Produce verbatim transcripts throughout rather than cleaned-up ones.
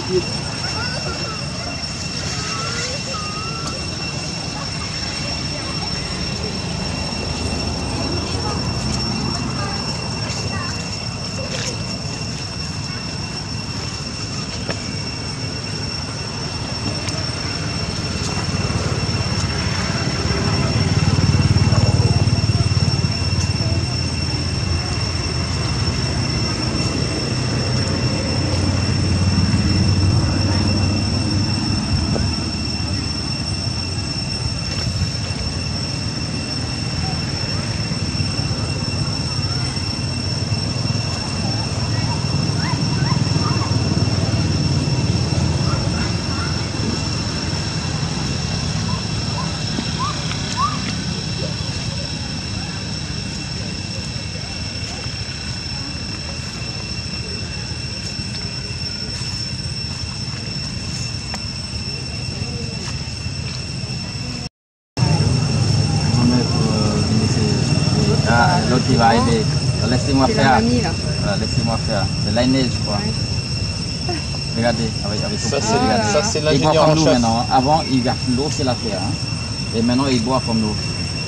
Ah, l'autre il va aider. Laissez-moi faire. Voilà, laissez-moi faire. C'est l'aîné, je crois. Ouais. Regardez, avec, avec son ça, pied, regardez. Ça, c'est il l'ingénieur boit comme en nous chef. maintenant. Avant, il verse l'eau, c'est la terre. Hein. Et maintenant, il boit comme nous.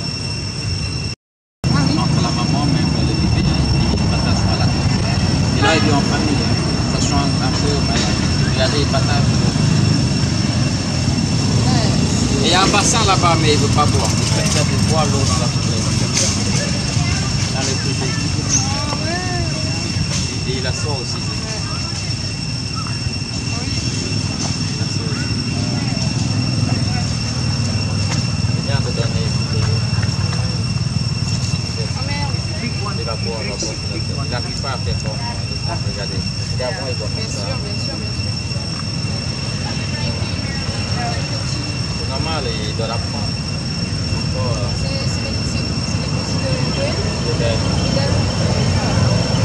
Ah, oui. Entre la maman, même le bébé, il partage pas la terre. Et là, il vit en famille. Hein. Ça change un peu. Mais regardez, il partage l'eau. Et il y a un bassin là-bas, mais il ne veut pas boire. Il préfère boire l'eau dans la poubelle. Dans les poubelles. Et il la sort aussi. Il la sort aussi. C'est bien de donner des eaux. Il va boire, il va boire. Il n'arrive pas à faire comme regardez. Et avant, il doit faire ça. Bien sûr, bien sûr, bien sûr. C'est normal, il doit l'apprendre. C'est des conseils de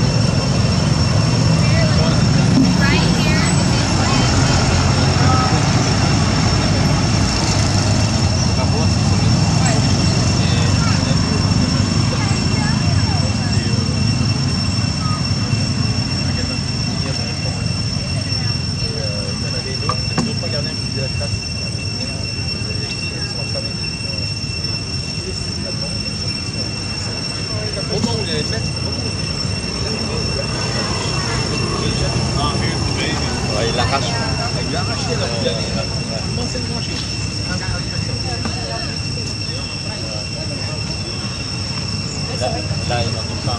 ouais, il l'arrache. Il lui a arraché là. Comment c'est le manger? Là, là, il n'en trouve pas.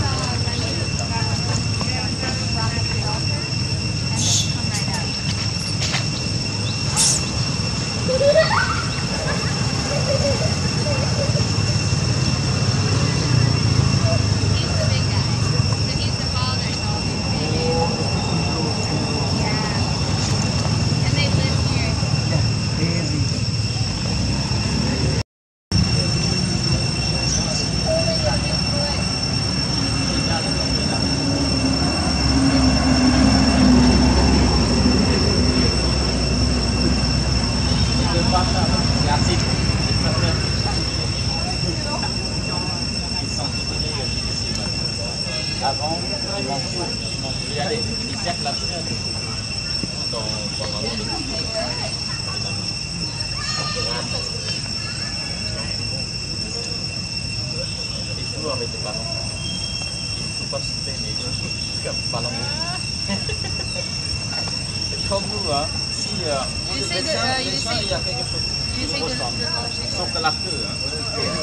Avant, ils vont regarder, ils cerclent la terre dans pendant le ils jouent avec les ballons. Ils ne jouent pas souffler, mais ils jouent comme ballon. C'est comme nous, hein. Si euh, il essaie de, médecin, euh, il médecin, essaie, il y a quelque chose il essaie de, de sauf que la queue, hein.